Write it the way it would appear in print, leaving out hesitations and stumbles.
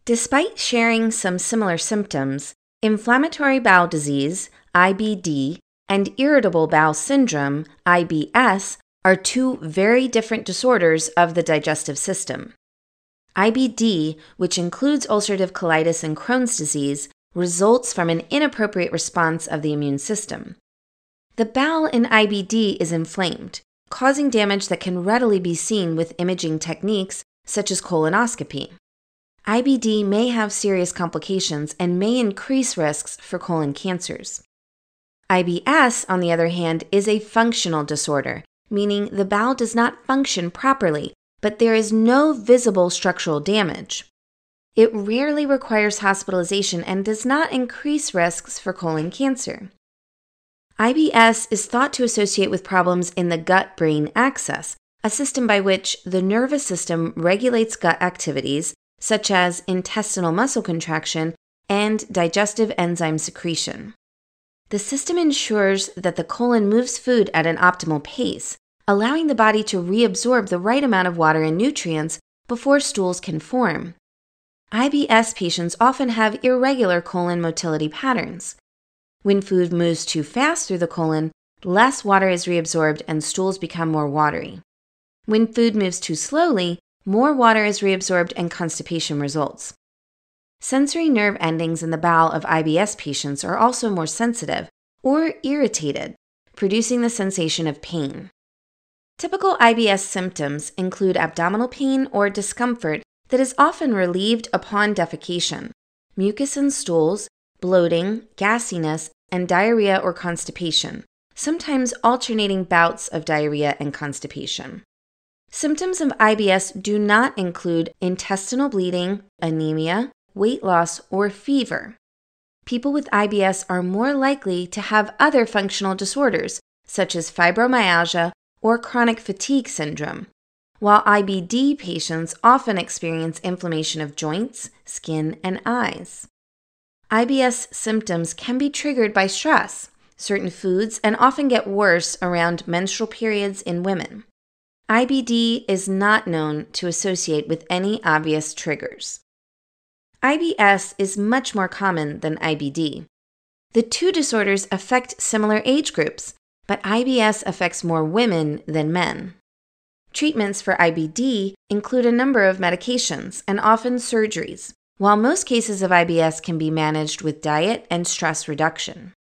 Despite sharing some similar symptoms, inflammatory bowel disease, IBD, and irritable bowel syndrome, IBS, are two very different disorders of the digestive system. IBD, which includes ulcerative colitis and Crohn's disease, results from an inappropriate response of the immune system. The bowel in IBD is inflamed, causing damage that can readily be seen with imaging techniques such as colonoscopy. IBD may have serious complications and may increase risks for colon cancers. IBS, on the other hand, is a functional disorder, meaning the bowel does not function properly, but there is no visible structural damage. It rarely requires hospitalization and does not increase risks for colon cancer. IBS is thought to associate with problems in the gut-brain axis, a system by which the nervous system regulates gut activities, such as intestinal muscle contraction and digestive enzyme secretion. The system ensures that the colon moves food at an optimal pace, allowing the body to reabsorb the right amount of water and nutrients before stools can form. IBS patients often have irregular colon motility patterns. When food moves too fast through the colon, less water is reabsorbed and stools become more watery. When food moves too slowly, more water is reabsorbed and constipation results. Sensory nerve endings in the bowel of IBS patients are also more sensitive or irritated, producing the sensation of pain. Typical IBS symptoms include abdominal pain or discomfort that is often relieved upon defecation, mucus in stools, bloating, gassiness, and diarrhea or constipation, sometimes alternating bouts of diarrhea and constipation. Symptoms of IBS do not include intestinal bleeding, anemia, weight loss, or fever. People with IBS are more likely to have other functional disorders, such as fibromyalgia or chronic fatigue syndrome, while IBD patients often experience inflammation of joints, skin, and eyes. IBS symptoms can be triggered by stress, certain foods, and often get worse around menstrual periods in women. IBD is not known to associate with any obvious triggers. IBS is much more common than IBD. The two disorders affect similar age groups, but IBS affects more women than men. Treatments for IBD include a number of medications and often surgeries, while most cases of IBS can be managed with diet and stress reduction.